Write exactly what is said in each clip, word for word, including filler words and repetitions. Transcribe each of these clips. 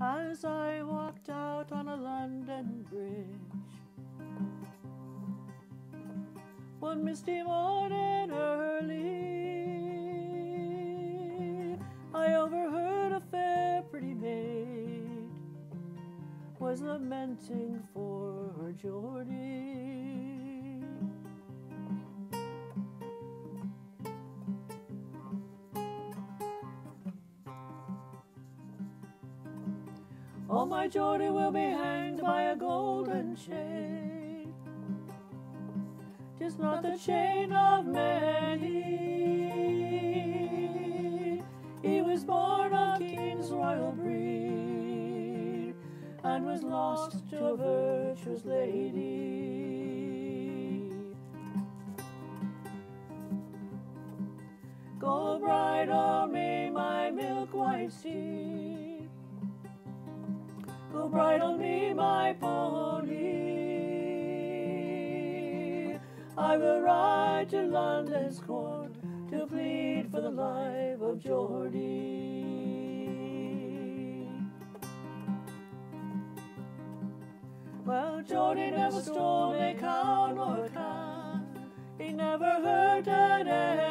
as I walked out on a London bridge. One misty morning early, I overheard a fair pretty maid was lamenting for her Geordie. Oh, my Geordie will be hanged by a golden chain. 'Tis not the chain of many. He was born of king's royal breed, and was lost to a virtuous lady. Go bridle me, my milk white steed. Go bridle me, my pony. I will ride to London's court to plead for the life of Geordie. Well, Geordie never stole a cow nor a calf. He never hurted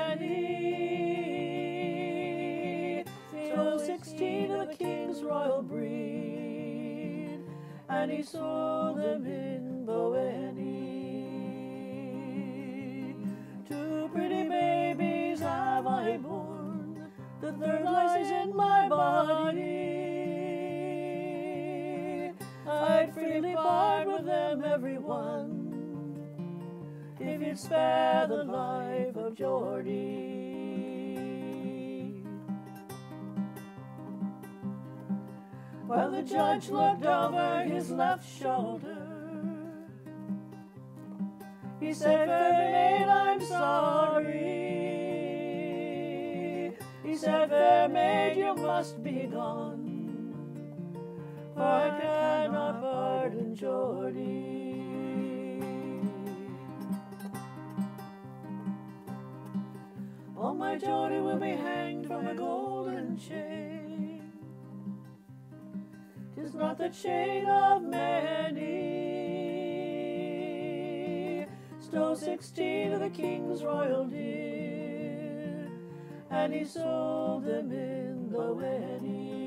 any. Stole sixteen of the king's royal breed, and he sold them in Bowenny. Two pretty babies have I born, the third lies in my body. I'd freely part with them every one, if you'd spare the life of Geordie. Well, the judge looked over his left shoulder. He said, "Fair maid, I'm sorry." He said, "Fair maid, you must be gone, for I cannot pardon Geordie." Oh, my Geordie will be hanged from a golden chain. 'Tis not the chain of many. Stole sixteen of the king's royal deer, and he sold them in the wedding.